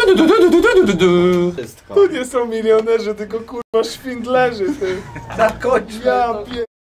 Wszystko. To nie są milionerzy, tylko kurwa szwindlerzy, ty. Zakończmy Ja to.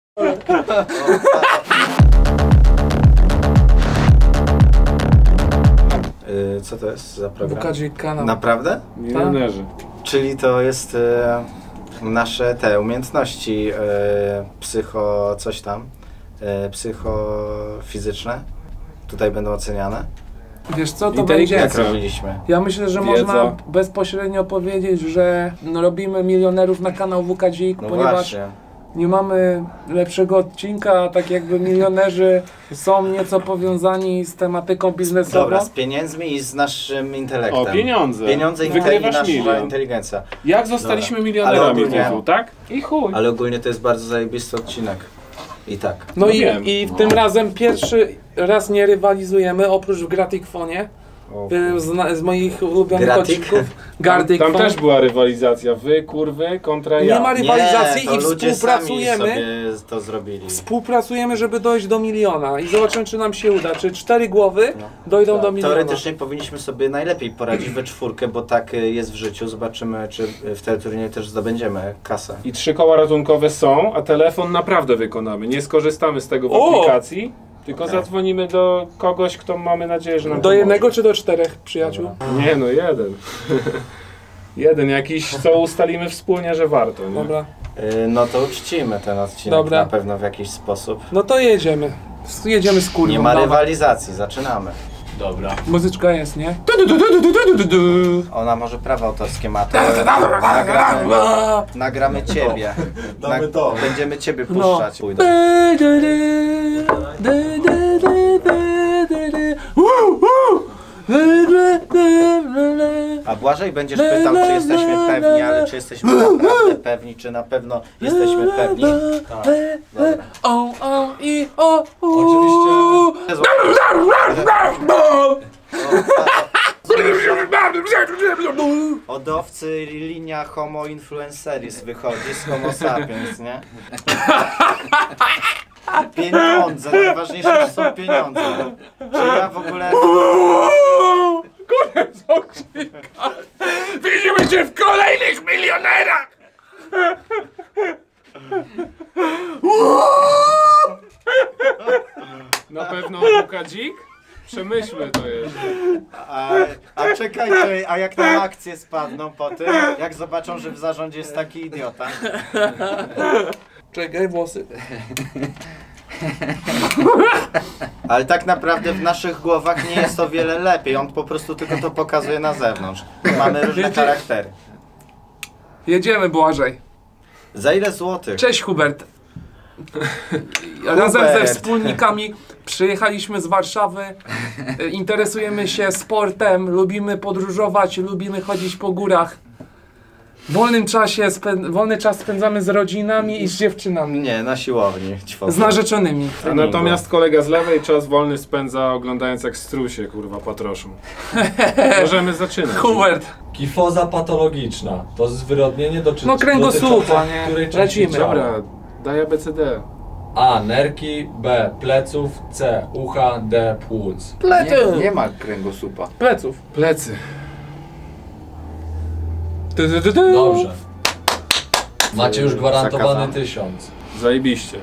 Co to jest za program? Bukadzik kanał. Naprawdę? Milionerzy. Czyli to jest nasze te umiejętności psycho coś tam, psychofizyczne. Tutaj będą oceniane. Wiesz co to Inteligencja. będzie? Jak robiliśmy? Ja myślę, że Wiedza. można bezpośrednio powiedzieć, że robimy milionerów na kanał WKDzik, No ponieważ właśnie. nie mamy lepszego odcinka, tak jakby milionerzy są nieco powiązani z tematyką biznesową. Dobra, z pieniędzmi i z naszym intelektem. O, pieniądze. Pieniądze i Wygrywasz nasza milion. inteligencja. Jak zostaliśmy Dobra. milionerami, Ale ogólnie- Michu, tak? I chuj. Ale ogólnie to jest bardzo zajebisty odcinek. I tak. No No i, wiem. i tym razem pierwszy raz nie rywalizujemy, oprócz w Gratikfonie. Z moich ulubionych Gratik? odcinków. Tam Gartikfon. też była rywalizacja. Wy, kurwy, kontra ja. Nie ma rywalizacji to i ludzie współpracujemy. sami sobie to zrobili. Współpracujemy, żeby dojść do miliona i zobaczymy, czy nam się uda. Czy 4 głowy dojdą do miliona. Teoretycznie powinniśmy sobie najlepiej poradzić we czwórkę, bo tak jest w życiu. Zobaczymy, czy w teleturnieju też zdobędziemy kasę. I 3 koła ratunkowe są, a telefon naprawdę wykonamy. Nie skorzystamy z tego w O! aplikacji, tylko Okej. zadzwonimy do kogoś, kto mamy nadzieję, że nam Do pomoże. jednego czy do 4 przyjaciół? Nie no, jeden. Jeden jakiś, co ustalimy wspólnie, że warto, nie? Dobra. No to uczcimy ten odcinek Dobra. na pewno w jakiś sposób. No to jedziemy. Jedziemy z kurwą. Nie ma dawaj. rywalizacji, zaczynamy. Dobra. Muzyczka jest, nie? Ona może prawa autorskie ma, to nagramy ciebie. Damy to. Będziemy ciebie No. puszczać. Pójdą. A Błażej będziesz pytał, czy jesteśmy pewni, ale czy jesteśmy naprawdę pewni, czy na pewno jesteśmy pewni? Tak. Dobra. Oczywiście. Hodowcy linia homo influenceris wychodzi z homo sapiens, nie? Pieniądze, najważniejsze są pieniądze. Czy ja w ogóle... Koniec odcinka! Widzimy się w kolejnych milionerach! Na pewno Bukadzik? Przemyślmy to jeszcze. A czekajcie, a jak nam akcje spadną po tym, jak zobaczą, że w zarządzie jest taki idiota? Czekaj, włosy. Ale tak naprawdę w naszych głowach nie jest o wiele lepiej, on po prostu tylko to pokazuje na zewnątrz. Mamy różne Wiecie- charaktery. Jedziemy, Błażej. Za ile złotych? Cześć, Hubert. Razem ze wspólnikami przyjechaliśmy z Warszawy, interesujemy się sportem, lubimy podróżować, lubimy chodzić po górach. W wolnym czasie wolny czas spędzamy z rodzinami i z dziewczynami. Nie, na siłowni. Z narzeczonymi. A natomiast kolega z lewej czas wolny spędza oglądając jak strusie, kurwa, patroszą. Możemy zaczynać. Hubert. Kifoza patologiczna. To zwyrodnienie No kręgosłupa, nie? której części Lecimy. ciała? Dobra, daj ABCD. A. Nerki. B. Pleców. C. Ucha. D. Płuc. Nie ma kręgosłupa. Pleców. Plecy. Dobrze. Macie już gwarantowany Zakazane. 1000. Zajebiście.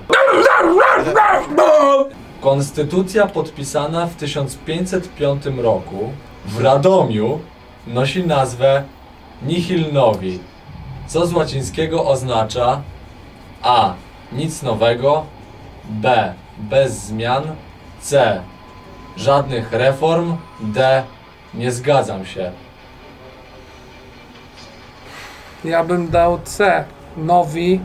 Konstytucja podpisana w 1505 roku w Radomiu nosi nazwę Nihil Novi, co z łacińskiego oznacza A. Nic nowego, B. Bez zmian, C. Żadnych reform, D. Nie zgadzam się. Ja bym dał C. Nowi.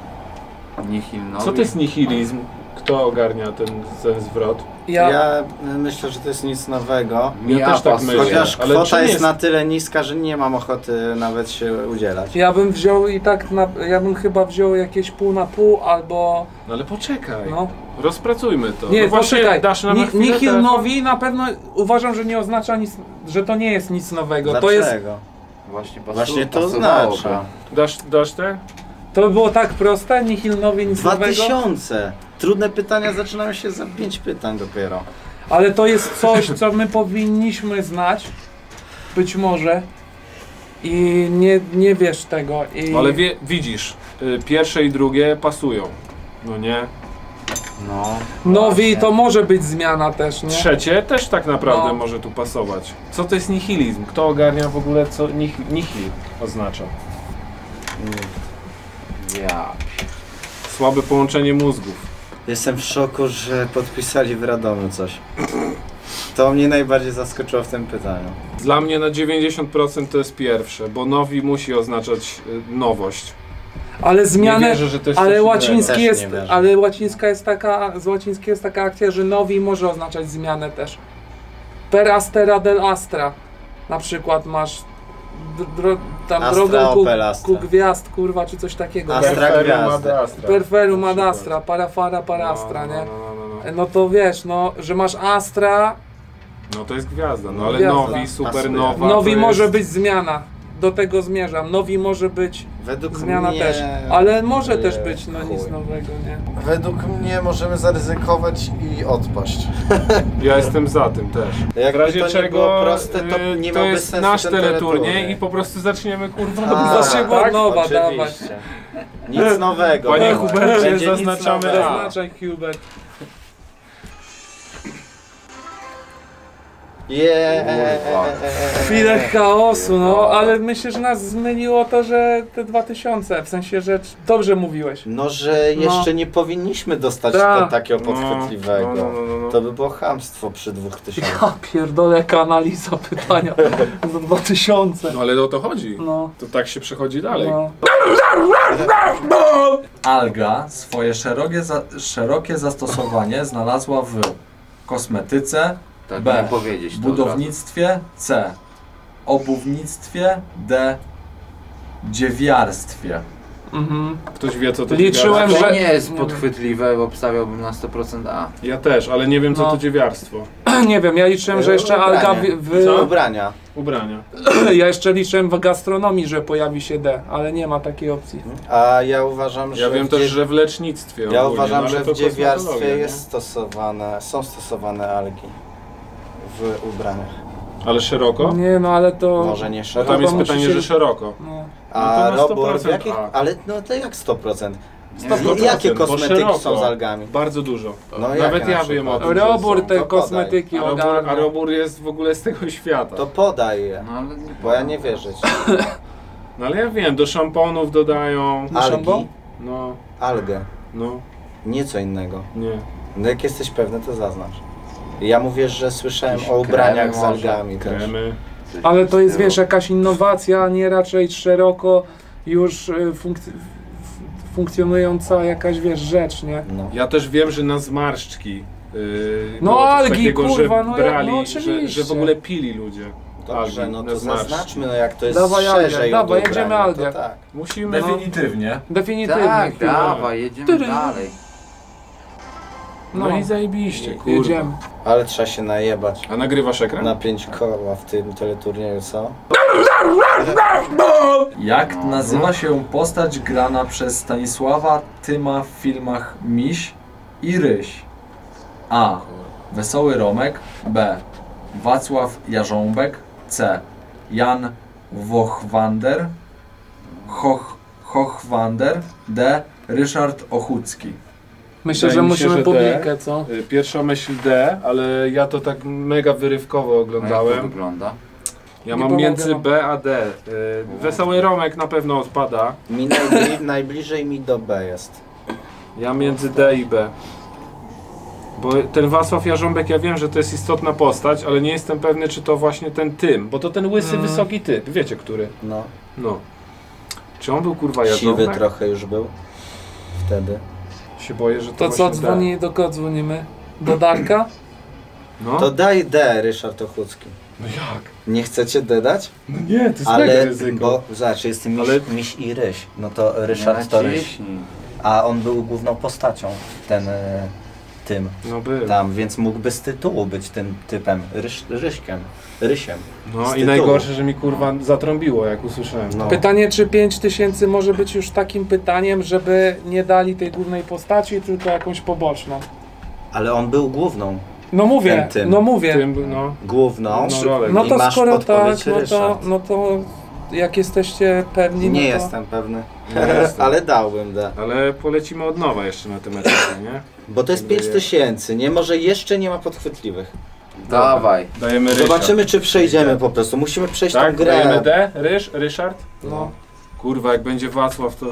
Co to jest nihilizm? Kto ogarnia ten zwrot? Ja myślę, że to jest nic nowego. Ja też tak myślę. Chociaż Ale kwota czym jest na tyle niska, że nie mam ochoty nawet się udzielać. Ja bym wziął i tak, ja bym chyba wziął jakieś pół na pół albo... No ale poczekaj. No. Rozpracujmy to. Nie, no właśnie poczekaj. dasz nam na chwilę Nihil telefon? nowi na pewno uważam, że nie oznacza nic, że to nie jest nic nowego. To Dlaczego? jest, Właśnie to oznacza. Dasz te? to by było tak proste, nihil nowi, nic nowego. 2000! Trudne pytania zaczynają się za 5 pytań dopiero. Ale to jest coś, co my powinniśmy znać. być może i nie wiesz tego. Ale widzisz, pierwsze i drugie pasują, no nie? No. Nowi właśnie. to może być zmiana też, nie? Trzecie też tak naprawdę No. może tu pasować. Co to jest nihilizm? Kto ogarnia w ogóle co nihil oznacza? Ja. Słabe połączenie mózgów. Jestem w szoku, że podpisali w Radomiu coś. To mnie najbardziej zaskoczyło w tym pytaniu. Dla mnie na 90% to jest pierwsze, bo nowi musi oznaczać nowość. Ale zmianę, Nie wierzę, że to jest ale coś łaciński Też jest, nie wierzę. ale łacińska jest taka, z łacińskiej jest taka akcja, że nowi może oznaczać zmianę też. Per astera del astra. Na przykład masz tam Astra, drogą Opel Astra. ku gwiazd, kurwa, czy coś takiego. Astra Perferum gwiazdy. ad astra. Perferum Na ad przykład. astra, parafara parastra, No, nie? no. No to wiesz, no, że masz astra, No to jest gwiazda, no ale Gwiazda. nowi, supernowa. nowi to może jest... być zmiana. Do tego zmierzam. Nowi może być Według zmiana mnie... też. Ale może też Nie, być no nic chuj. nowego, nie? Według mnie możemy zaryzykować i odpaść. Ja jestem za tym też. Jakby W razie to nie czego było proste, to nie to miałby jest sensu nasz ten teleturniej teleturniej. i po prostu zaczniemy kurwa A, Zaczniemy tak? od nowa oczywiście. dawać. Nic nowego. Panie dawaj. Hubercie, Będzie nic zaznaczamy nowego. A. Zaznaczaj Hubert. Chwilę chaosu, no, ale myślę, że nas zmyliło to, że te 2000, w sensie, że dobrze mówiłeś. No, że jeszcze nie powinniśmy dostać Tak. takiego No, podchwytliwego. no. To by było chamstwo przy 2000. Ja pierdolę, jaka analiza pytania za 2000. No ale o to chodzi. No, To tak się przechodzi dalej. no. Alga swoje szerokie zastosowanie znalazła w kosmetyce, Tak B. miałem powiedzieć. to od razu. budownictwie, C. obuwnictwie, D. dziewiarstwie. Mhm. Ktoś wie co to Liczyłem, dziewiarstwo? To że- nie jest podchwytliwe, bo obstawiałbym na 100% A. Ja też, ale nie wiem co No. to dziewiarstwo. Nie wiem, ja liczyłem, że jeszcze Alga Co? Ubrania. Ubrania. Ja jeszcze liczyłem w gastronomii, że pojawi się D, ale nie ma takiej opcji. A ja uważam, że Ja wiem w też, dziew- że w lecznictwie ja ogólnie, uważam, no, ale że to w dziewiarstwie kosmetologia, nie? jest są stosowane algi w ubraniach. Ale szeroko? Nie, no ale to... Może nie Bo szeroko. tam jest musi pytanie, się- że szeroko. No. A No to na robór w 100% jakich? A. Ale no to jak 100%? 100%, Jakie bo kosmetyki szeroko. są z algami? Bardzo dużo. No Nawet jakie ja na wiem o przykład? tym. że Robór są. te To podaj. kosmetyki A robór, ogarnia. a robór jest w ogóle z tego świata. To podaj je, No ale nie bo ja nie wierzę ci. No ale ja wiem, do szamponów dodają. Na szambo? Algi? No, Algę. no, Nie co innego. nie. No jak jesteś pewny, to zaznacz. Ja mówię, że słyszałem Jakieś o ubraniach kremy z może, algami też. Kremy. Ale to jest, wiesz, jakaś innowacja, a nie raczej szeroko już funkcjonująca jakaś, wiesz, rzecz, nie? No. Ja też wiem, że na zmarszczki No było coś algi, takiego, kurwa, że no brali, no że oczywiście. w ogóle pili ludzie. Dobrze, algi no na to zmarszczki. zaznaczmy, no jak to jest Dawaj Algę, szerzej dawaj, od jedziemy ubrania, Algę. to tak. Musimy... Definitywnie. Definitywnie. Tak, chwilę. dawaj, jedziemy Tyry. dalej. No, No. i zajebiście, kurwa. Jedziemy. Ale trzeba się najebać. A nagrywasz ekran? Na 5 koła w tym teleturnieju, co? Jak nazywa się postać grana przez Stanisława Tyma w filmach Miś i Ryś? A. Wesoły Romek. B. Wacław Jarząbek. C. Jan Wochwander. Hochwander. D. Ryszard Ochucki. Myślę, Wydaje że mi się, musimy że D. publikę, co? Pierwsza myśl D, ale ja to tak mega wyrywkowo A jak to oglądałem. wygląda? Ja Nie mam pomogę między wam. B a D. Wesoły Romek na pewno odpada. Mi najbliżej mi do B jest. Ja między D i B. Bo ten Wacław Jarząbek, ja wiem, że to jest istotna postać, ale nie jestem pewny, czy to właśnie ten Tym. Bo to ten łysy, wysoki typ. Wiecie, który? No. No. Czy on był kurwa Siwy Jarząbek? trochę już był. Wtedy. Się boję, że to To co, właśnie D. do kogo dzwonimy? Do Darka? No? To daj D, Ryszard Ochucki. No jak? Nie chcecie D dać? No nie, to jest mega Ale, ryzyko. bo zobacz, jest miś, Ale- miś i ryś. No to Nie Ryszard to ryś. naciśnij. A on był główną postacią, tym No był. tam, więc mógłby z tytułu być tym typem, Rysiem. No Z i tytułu. najgorsze, że mi kurwa zatrąbiło, jak usłyszałem. No. Pytanie, czy 5000 może być już takim pytaniem, żeby nie dali tej głównej postaci, tylko jakąś poboczną? Ale on był główną. No mówię, Ten tym. no mówię. Tym, no. Główną. No I to masz skoro tak, podpowiedź no to, Ryszard. no to jak jesteście pewni, Nie no to... jestem pewny, Nie jestem. ale dałbym D. Ale polecimy od nowa jeszcze na tym etapie, nie? Bo to jest 5000, nie? Może jeszcze nie ma podchwytliwych. Dawaj. Dajemy Ryszard. Zobaczymy, czy przejdziemy po prostu. Musimy przejść Tak? tą grę. Dajemy D? Ryszard? No. Kurwa, jak będzie Wacław, to...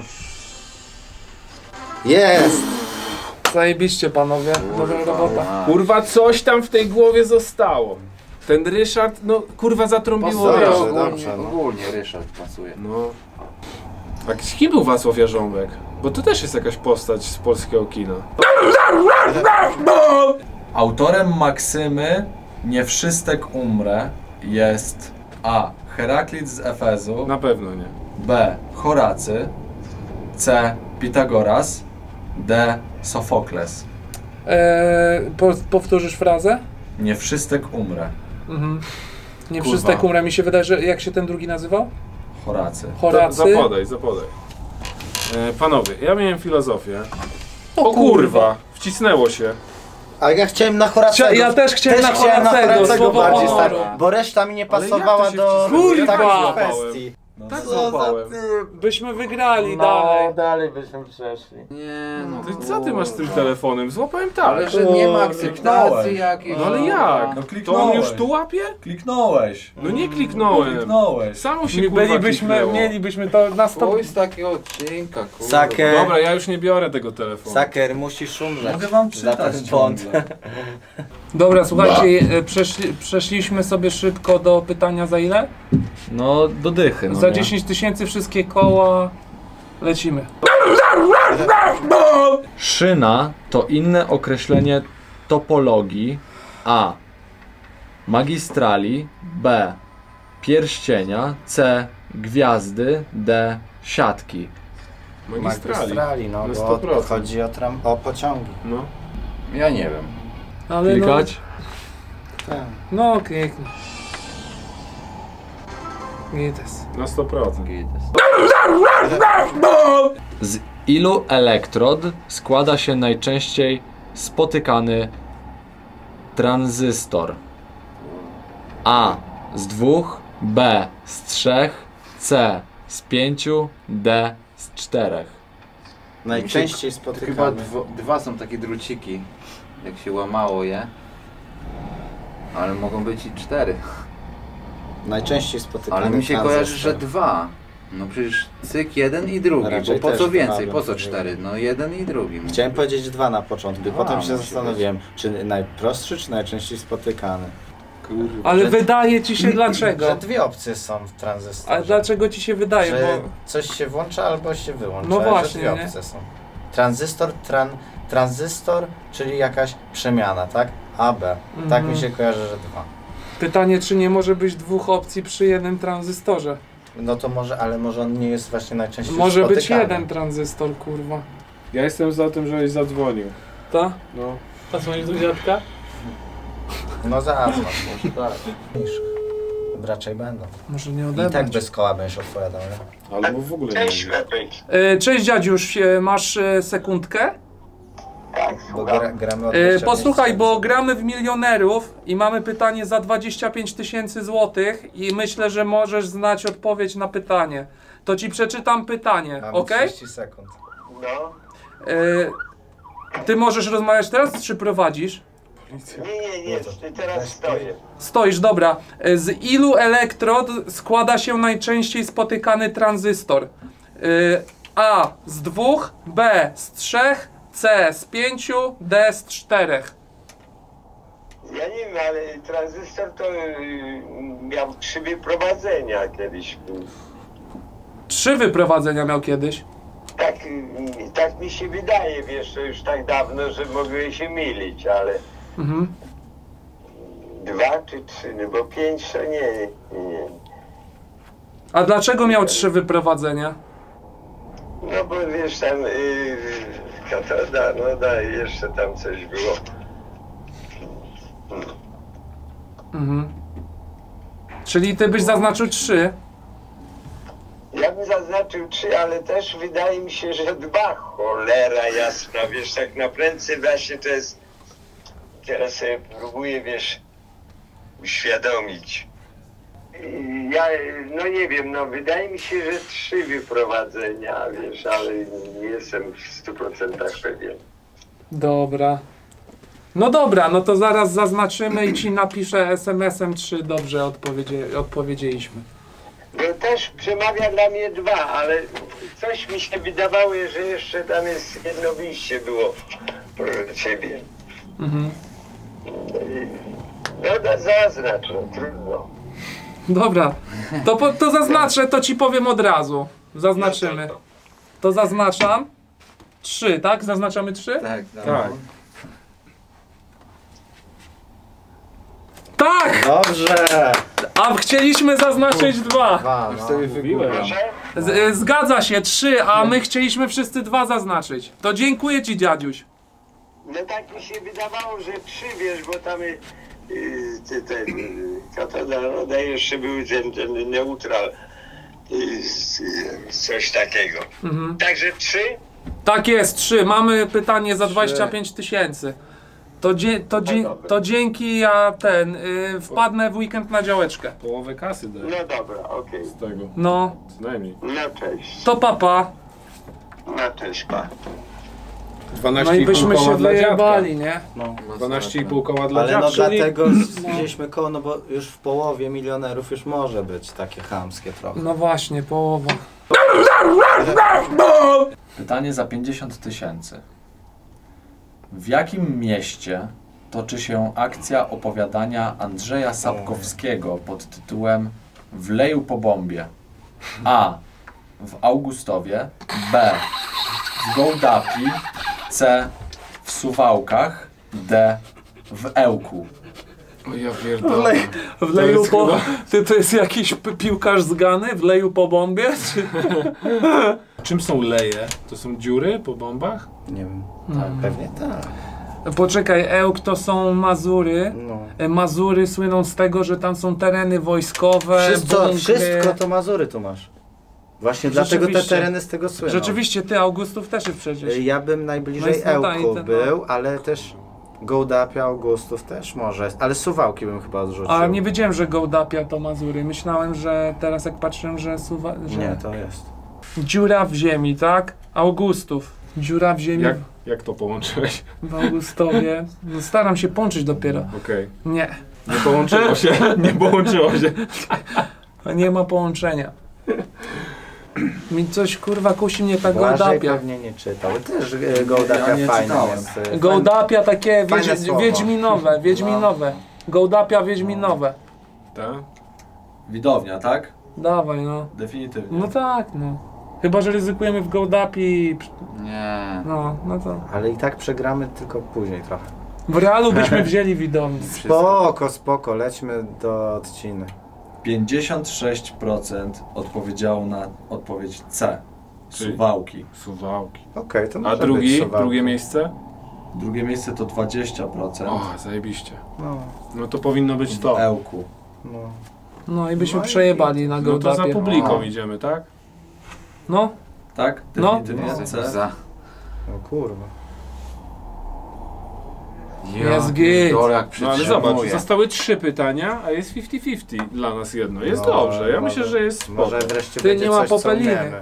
Jest! Zajebiście panowie, dobra robota. Kurwa, coś tam w tej głowie zostało. Ten Ryszard, no kurwa zatrąbiło Dobrze, Ryszard. ogólnie, dobrze, no. ogólnie Ryszard pasuje. No. A kim był Wacław Jarząbek? Bo to też jest jakaś postać z polskiego kina. Autorem Maksymy Nie wszystek umrę jest A. Heraklit z Efezu, Na pewno nie. B. Horacy, C. Pitagoras, D. Sofokles. Powtórzysz frazę? Nie wszystek umrę. Mhm. Nie Kurwa. wszystek umrę. Mi się wydaje, że jak się ten drugi nazywał? Horacy. Horacy. Zapodaj. Panowie, ja miałem filozofię. O kurwa, wcisnęło się. A ja chciałem na Horacego. Ja też chciałem na Horacego, słowo bardziej honoru. stać, bo reszta mi nie Ale jak pasowała to się do wcisnęło? takich Kurwa! kwestii. Tak Co za złapałem. Byśmy wygrali dalej. dalej byśmy przeszli. Nie no. Ty, co ty masz z tym telefonem? Złapałem tak. Ale że nie ma Kliknąłeś. akceptacji jakiejś. No ale jak? No To on już kliknąłeś. tu łapie? Kliknąłeś. No nie kliknąłem. Kliknąłeś. Samo się kurwa kliknęło. Mielibyśmy to na 100. Pójdź z takiego odcinka, kurwa. Saker. Dobra, ja już nie biorę tego telefonu. Saker, musisz umrzeć. Mogę wam za czytać ten błąd. ciągle. Dobra, słuchajcie, przeszliśmy sobie szybko do pytania za ile? No, do dychy. No, Za nie? 10 000 wszystkie koła. Lecimy. Szyna to inne określenie topologii A. Magistrali, B. Pierścienia, C. Gwiazdy, D. Siatki. Magistrali. No Na bo 100%. chodzi o pociągi. No. Ja nie wiem. Ale Klikać? Tak. No, kliknij. Gites. Na 100%. Z ilu elektrod składa się najczęściej spotykany tranzystor? A. Z 2, B. Z 3, C. Z 5, D. Z 4. Najczęściej Chyba spotykamy. dwa są takie druciki, jak się łamało je. Ale mogą być i 4. Najczęściej spotykamy. Ale mi się tranzystor. kojarzy, że 2. No przecież cyk jeden i drugi, Raczej bo po też co więcej, dwa po co bym 4? No jeden i drugi. Chciałem powiedzieć 2 na początku, Dwa potem się musi zastanowiłem, czy najprostszy, czy najczęściej spotykany. Kurwa. Ale wydaje ci się Że dlaczego? dwie opcje są w tranzystorze. Ale dlaczego ci się wydaje? Że Bo coś się włącza albo się wyłącza. No że właśnie, dwie nie? opcje są. Tranzystor, czyli jakaś przemiana, tak? AB. Tak mi się kojarzy, że 2. pytanie, czy nie może być dwóch opcji przy jednym tranzystorze? No to może, ale może on nie jest właśnie najczęściej Może być spotykany. jeden tranzystor, kurwa. Ja jestem za tym, żebyś zadzwonił. Ta? No. A dzwonisz do dziadka? No zadzwoń, może tak. Raczej będą. Może nie I odebrać. tak bez koła będziesz odpowiadał, nie? Albo w ogóle nie. Cześć dziadziuś, masz sekundkę? Bo gramy o Posłuchaj, bo gramy w milionerów i mamy pytanie za 25 000 złotych i myślę, że możesz znać odpowiedź na pytanie. To ci przeczytam pytanie, Mamy ok? 30 sekund. Ty możesz rozmawiać teraz, czy prowadzisz? Nie, teraz stoję. Stoisz, dobra. Z ilu elektrod składa się najczęściej spotykany tranzystor? A z 2, B z 3, C z 5, D z 4. Ja nie wiem, ale tranzystor to miał 3 wyprowadzenia kiedyś. 3 wyprowadzenia miał kiedyś. Tak mi się wydaje, wiesz, to już tak dawno, że mogę się mylić, ale Mhm. 2 czy 3, no bo 5 to nie. A dlaczego miał 3 wyprowadzenia? No bo wiesz, tam katoda, no da, jeszcze tam coś było. Mhm. Czyli ty byś zaznaczył 3. Ja bym zaznaczył 3, ale też wydaje mi się, że 2. Cholera jasna, wiesz, tak na prędce właśnie to jest teraz sobie próbuję, wiesz, uświadomić. Ja, no nie wiem, no wydaje mi się, że 3 wyprowadzenia, wiesz, ale nie jestem w 100% pewien. Dobra. No dobra, no to zaraz zaznaczymy i ci napiszę SMS-em, czy dobrze odpowiedzieliśmy. No też przemawia dla mnie 2, ale coś mi się wydawało, że jeszcze tam jest jedno wyjście było proszę ciebie. Mhm. No zaznacz, no trudno. Dobra, to zaznaczę, to ci powiem od razu. Zaznaczymy. To zaznaczam. 3, tak? Zaznaczamy 3? Tak, Tak. Tak! Dobrze! A chcieliśmy zaznaczyć 2. 2, no. Sobie wybiłem. Proszę? Zgadza się, 3, a my chcieliśmy wszyscy 2 zaznaczyć. To dziękuję ci, dziadziuś. No tak mi się wydawało, że 3, wiesz, bo tam Katana jeszcze był ten neutral, coś takiego. Mhm. Także 3? Tak jest, 3. Mamy pytanie za 25 000. To dzięki, ja wpadnę w weekend na działeczkę. Połowę kasy daję No dobra, okej. z tego. No, Co najmniej. No cześć. to papa. No cześć, pa. 12,5 No i byśmy koła się dla dziadka. wyjebali, nie? No. 12,5 koła dla Ale no dziadka. dlatego wzięliśmy koło, no bo już w połowie milionerów już może być takie chamskie trochę. No właśnie, połowa. Pytanie za 50 000. W jakim mieście toczy się akcja opowiadania Andrzeja Sapkowskiego pod tytułem Wleju po bombie? A. W Augustowie, B. W Gołdapi, C. W Suwałkach, D. W Ełku. O ja pierdolę. Wleju jest po... chyba- To jest jakiś piłkarz z Gany? Wleju po bombie? Czy... Czym są leje? To są dziury po bombach? Nie wiem. Tak, pewnie tak. Poczekaj, Ełk to są Mazury. No. Mazury słyną z tego, że tam są tereny wojskowe, bunkry. Wszystko to Mazury tu masz. Właśnie dlatego te Rzeczywiście. tereny z tego słyną. Rzeczywiście, ty Augustów też jest przecież. Ja bym najbliżej No jest Ełku no. był, ale też Gołdapia, Augustów też może. Ale Suwałki bym chyba odrzucił. A nie wiedziałem, że Gołdapia to Mazury. Myślałem, że teraz jak patrzyłem, że że Nie, to jest. dziura w ziemi, tak? Augustów. Dziura w ziemi Jak to połączyłeś? w Augustowie. No, staram się połączyć dopiero. Okej. Nie. Nie połączyło się. Nie połączyło się. Nie ma połączenia. Mi coś kurwa kusi mnie ta Błażej Gołdapia. pewnie nie czytał. Też Gołdapia Ja nie fajna czytałem. jest. Gołdapia takie Fajne słowo. wiedźminowe. Gołdapia wiedźminowe. Tak? Widownia, tak? Dawaj no. Definitywnie. No tak no. Chyba, że ryzykujemy w Gołdapi. Nie. No to. Ale i tak przegramy tylko później trochę. W realu byśmy wzięli widownię. Spoko, lećmy do odciny. 56% odpowiedziało na odpowiedź C. Czyli? Suwałki. Suwałki. Okej, to A może być Suwałki. drugie miejsce? Drugie miejsce to 20%. O, zajebiście. No, No to powinno być W to. Ełku. no. No i byśmy przejebali na No to Gołdapie. za publiką O. idziemy, tak? No. Tak? No. Definitywnie C. Za. No kurwa. Jest git. pierdolę, jak No ale przytrzymuję. zobacz, zostały 3 pytania, a jest 50-50 dla nas jedno. Jest No, dobrze, ja może- myślę, że jest spoko. Może wreszcie Ty, będzie nie ma coś, co popeliny. umiemy.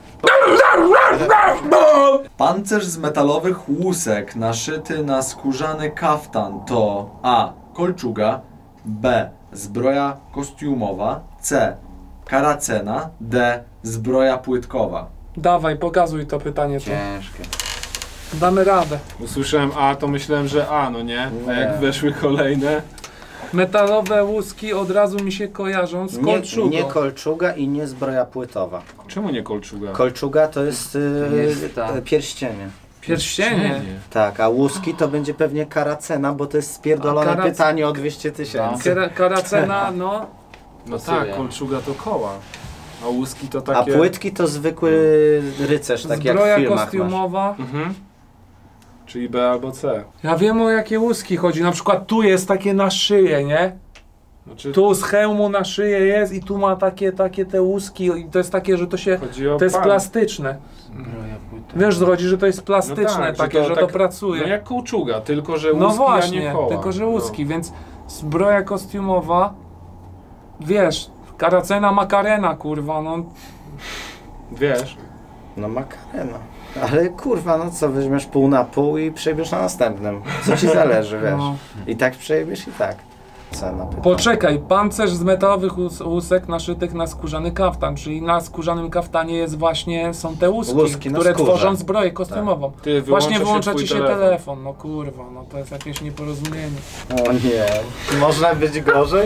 Pancerz z metalowych łusek naszyty na skórzany kaftan to A. Kolczuga, B. Zbroja kostiumowa, C. Karacena, D. Zbroja płytkowa. Dawaj, pokazuj to pytanie tu. Ciężkie. Damy radę. Usłyszałem A, to myślałem, że A, no nie? A Nie. jak weszły kolejne? Metalowe łuski od razu mi się kojarzą z kolczugą. Nie kolczuga i nie zbroja płytowa. Czemu nie kolczuga? Kolczuga to jest Jest ta. pierścienie. Pierścienie. Tak, a łuski to będzie pewnie karacena, bo to jest spierdolone A karac- pytanie o 200 000. Karacena, no. No Pasuje. tak, kolczuga to koła. A łuski to A takie... płytki to zwykły rycerz, tak jak w Zbroja filmach masz. kostiumowa. Mhm. Czyli B albo C. Ja wiem, o jakie łuski chodzi. Na przykład tu jest takie na szyję, nie? Znaczy, Tu z hełmu na szyję jest i tu ma takie te łuski i to jest takie, że to się... chodzi o To jest pan. plastyczne. Zbroja płytowa. Wiesz, co chodzi, że to jest plastyczne, tak, takie, że to tak, pracuje. No jak kołczuga, tylko że No łuski, a nie właśnie, koła. tylko że łuski, więc zbroja kostiumowa, wiesz, Karacena Makarena, kurwa, no. Wiesz. No makarena. Ale kurwa, no co, weźmiesz pół na pół i przejebiesz na następnym. Co ci zależy, wiesz. No. I tak przejebiesz i tak. Cena pytania. Poczekaj, pancerz z metalowych łusek naszytych na skórzany kaftan, czyli na skórzanym kaftanie jest właśnie, są te łuski na które skórze. tworzą zbroję kostiumową. Ty, Właśnie wyłącza twój ci się telefon, no kurwa, no to jest jakieś nieporozumienie. O nie. Można być gorzej?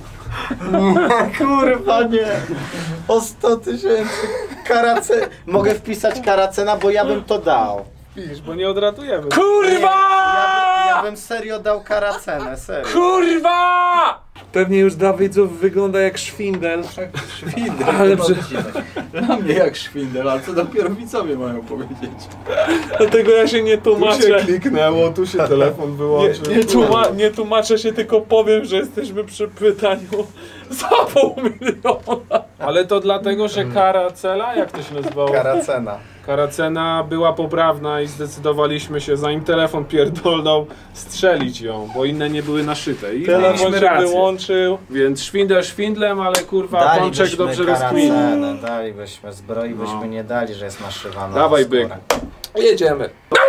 Kurwa nie. O 100 000. Mogę wpisać Karacena, bo ja bym to dał. Widzisz, bo nie odratujemy. Kurwa! Ja bym serio dał Karacenę, serio. Kurwa! Pewnie już dla widzów wygląda jak szwindel. Szwindel. Ale Dla mnie jak szwindel, ale co dopiero widzowie mają powiedzieć. Dlatego ja się nie tłumaczę. kliknęło, tu się telefon wyłączył. Nie tłumaczę się, tylko powiem, że jesteśmy przy pytaniu za 500 000. Ale to dlatego, że Karacela, jak to się nazywało? Karacena. Karacena była poprawna i zdecydowaliśmy się, zanim telefon pierdolnął, strzelić ją, bo inne nie były naszyte. I Telefon mieliśmy się rację. wyłączył. Więc szwindel szwindlem, ale kurwa pączek dobrze rozkminił. Karacenę, dalibyśmy zbroi, byśmy nie dali, że jest naszywana. Dawaj, na skórę. byk. Jedziemy.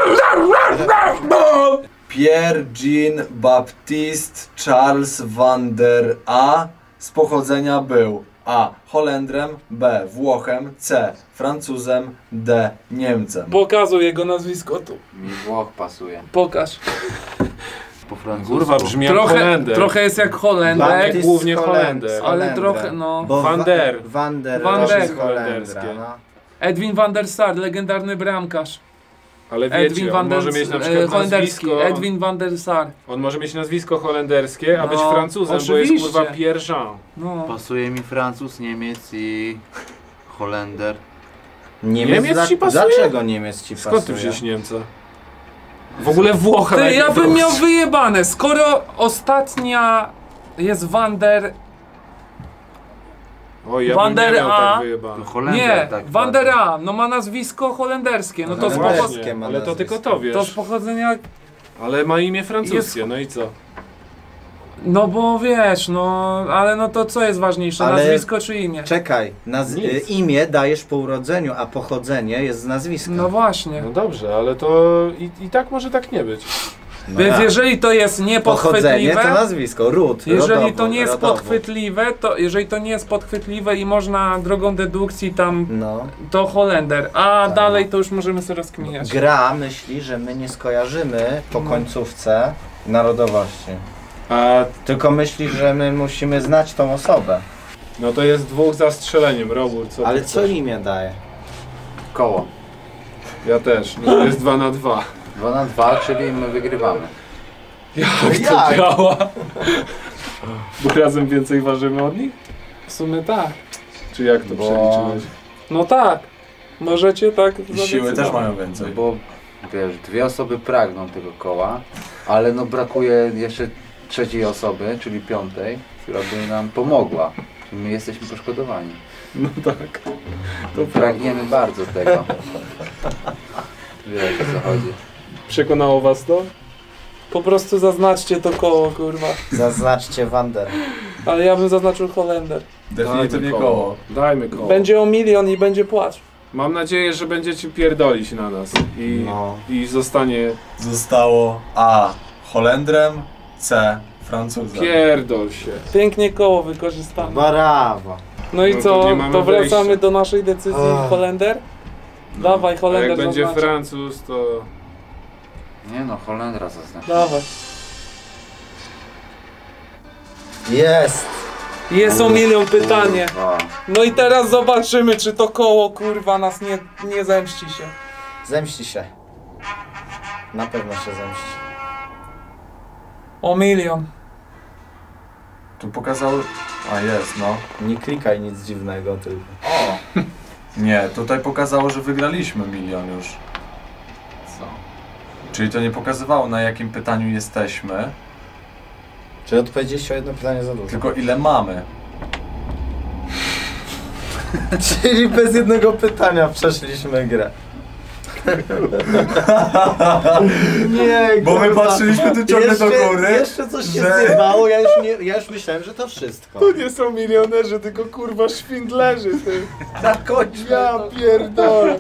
Pierre Jean Baptiste Charles van der A z pochodzenia był A. Holendrem, B. Włochem, C. Francuzem, D. Niemcem. Pokazuj jego nazwisko tu. Mi Włoch pasuje. Pokaż. Po francusku. Kurwa, brzmi jak Holender. Trochę jest jak Holender, Baptiste głównie z Holender. ale Holendrem. trochę, no. Bo Van der. Van der. Van to der. jest Holenderskie. Holendra, no. Edwin van der Sar, legendarny bramkarz. Ale wiecie, Edwin van on der może mieć na przykład holenderski. nazwisko... Edwin van der Sar. On może mieć nazwisko holenderskie, a być No, Francuzem, bo jest oczywiście. kurwa Pierre Jean. No. Pasuje mi Francuz, Niemiec i Holender. Niemiec ci pasuje? Dlaczego Niemiec ci pasuje? Skąd ty wziąłeś Niemca? W ogóle Włocha. Ty, ja bym miał wyjść. wyjebane, skoro ostatnia jest Van der... Oj, ja Van bym nie der miał A. tak wyjebane. To Holender, Nie, tak. Van der A, no ma nazwisko holenderskie, no to z, Holenderskie. pocho Właśnie, ma ale to nazwisko. tylko to wiesz. to z pochodzenia... Ale ma imię francuskie, Jest- no i co? No bo wiesz, no, ale no to co jest ważniejsze, Ale- nazwisko czy imię? Czekaj, Nic. imię dajesz po urodzeniu, a pochodzenie jest z nazwiska. No właśnie. No dobrze, ale to i tak może tak nie być. No Więc jak? jeżeli to jest Pochodzenie niepodchwytliwe, to nazwisko, ród, jeżeli rodowo, to nie jest rodowo. podchwytliwe, to jeżeli to nie jest podchwytliwe i można drogą dedukcji tam, No. to Holender, a Tak. dalej to już możemy sobie rozkminiać. Gra myśli, że my nie skojarzymy po końcówce narodowości. A Tylko myśli, że my musimy znać tą osobę. no to jest 2 za strzeleniem, Robur, co Ale ty co chcesz? imię daje? Koło. Ja też, no to jest 2 na 2. 2 na 2, czyli my wygrywamy. Jak to działa? Bo razem więcej ważymy od nich? W sumie tak. Czy jak to Bo- przeliczyłeś? No tak. Możecie tak I siły też zadecydować. mają więcej. Bo wiesz, 2 osoby pragną tego koła, ale no brakuje jeszcze 3 osoby, czyli 5, która by nam pomogła. My jesteśmy poszkodowani. No tak. To pragniemy bardzo tego. Wiesz, o co chodzi. Przekonało was to? Po prostu zaznaczcie to koło, kurwa. Zaznaczcie Wander. Ale ja bym zaznaczył Holender. Definitywnie koło. Dajmy koło. Będzie o 1 000 000 i będzie płacz. Mam nadzieję, że będziecie pierdolić na nas No. i zostanie Zostało A. Holendrem, C. Francuzem. pierdol się. Pięknie koło wykorzystane. Brawo. No i No to co? nie mamy To wracamy wyjścia. do naszej decyzji Holender? Dawaj, A Holender jak będzie zaznacz. Francuz, to... Nie no, Holendra zaznacz. Dawaj. Jest. Jest o 1 000 000 pytanie. Kurwa. No i teraz zobaczymy, czy to koło, kurwa, nas nie zemści się. Zemści się. Na pewno się zemści. O 1 000 000. Tu pokazały... A jest, no. Nie klikaj nic dziwnego tylko. O! Nie, tutaj pokazało, że wygraliśmy 1 000 000 już. Co? Czyli to nie pokazywało, na jakim pytaniu jesteśmy, Czyli odpowiedzieliście o jedno pytanie za dużo. tylko ile mamy. Czyli bez jednego pytania przeszliśmy grę. Nie, Bo my kurwa. patrzyliśmy tu ciągle do góry. Jeszcze coś się że- zjebało, ja już myślałem, że to wszystko. To nie są milionerzy, tylko kurwa szwindlerzy, ty. Zakończmy Ja to. pierdolę.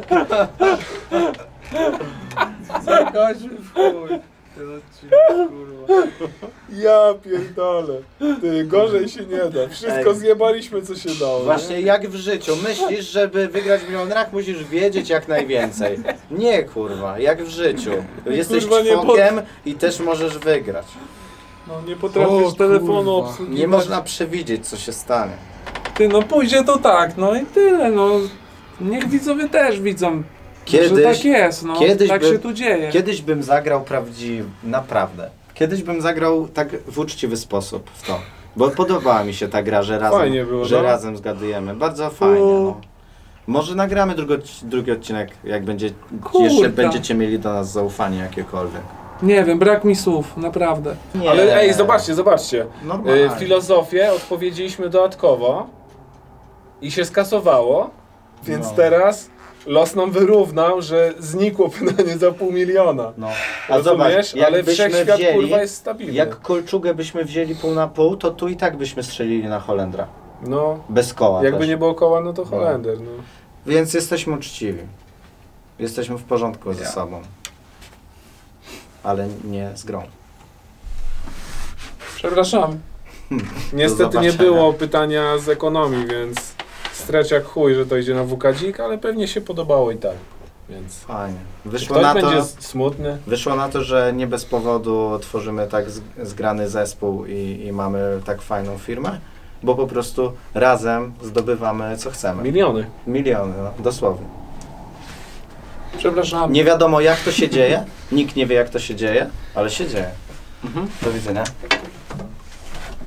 Zakończmy w chuj. Ten odcinek, kurwa. Ja pierdolę. Ty, gorzej się nie da. Wszystko Ej. zjebaliśmy, co się dało. nie? Właśnie jak w życiu. Myślisz, żeby wygrać w milionerach, musisz wiedzieć jak najwięcej. Nie kurwa, jak w życiu. Jesteś Kurwa, nie członkiem i też możesz wygrać. No nie potrafisz telefonu kurwa. obsługiwać. Nie można przewidzieć co się stanie. Ty, no pójdzie to tak, no i tyle, no. Niech widzowie też widzą, że Kiedyś, tak jest, no. kiedyś tak by- się tu dzieje. kiedyś bym zagrał naprawdę. Kiedyś bym zagrał tak w uczciwy sposób w to. Bo podobała mi się ta gra, że razem, Fajnie było, że no. razem zgadujemy. Bardzo fajnie. No. Może nagramy drugi odcinek, jak jeszcze Kurka. będziecie mieli do nas zaufanie jakiekolwiek. Nie wiem, brak mi słów, naprawdę. Nie. Ale ej, zobaczcie. Normalnie. Filozofię odpowiedzieliśmy dodatkowo i się skasowało, więc No. teraz los nam wyrównał, że znikło pytanie za 500 000. No. A zobacz, Rozumiesz? Ale jakbyśmy wszechświat wzięli, kurwa jest stabilny. jak kolczugę byśmy wzięli pół na pół, to tu i tak byśmy strzelili na Holendra. No, Bez koła jakby też. nie było koła, no to Holender. No. Więc jesteśmy uczciwi. Jesteśmy w porządku ze sobą. Ale nie z grą. Przepraszam. Niestety nie zobaczenia. było pytania z ekonomii, więc strecz jak chuj, że to idzie na WKDzik, ale pewnie się podobało i tak. Więc Fajnie. czy Wyszło ktoś na, to, będzie smutny? wyszło na to, że nie bez powodu tworzymy tak zgrany zespół i mamy tak fajną firmę, bo po prostu razem zdobywamy co chcemy. Miliony. Miliony, no, dosłownie. Przepraszam. Nie wiadomo jak to się dzieje, nikt nie wie jak to się dzieje, ale się dzieje. Do widzenia.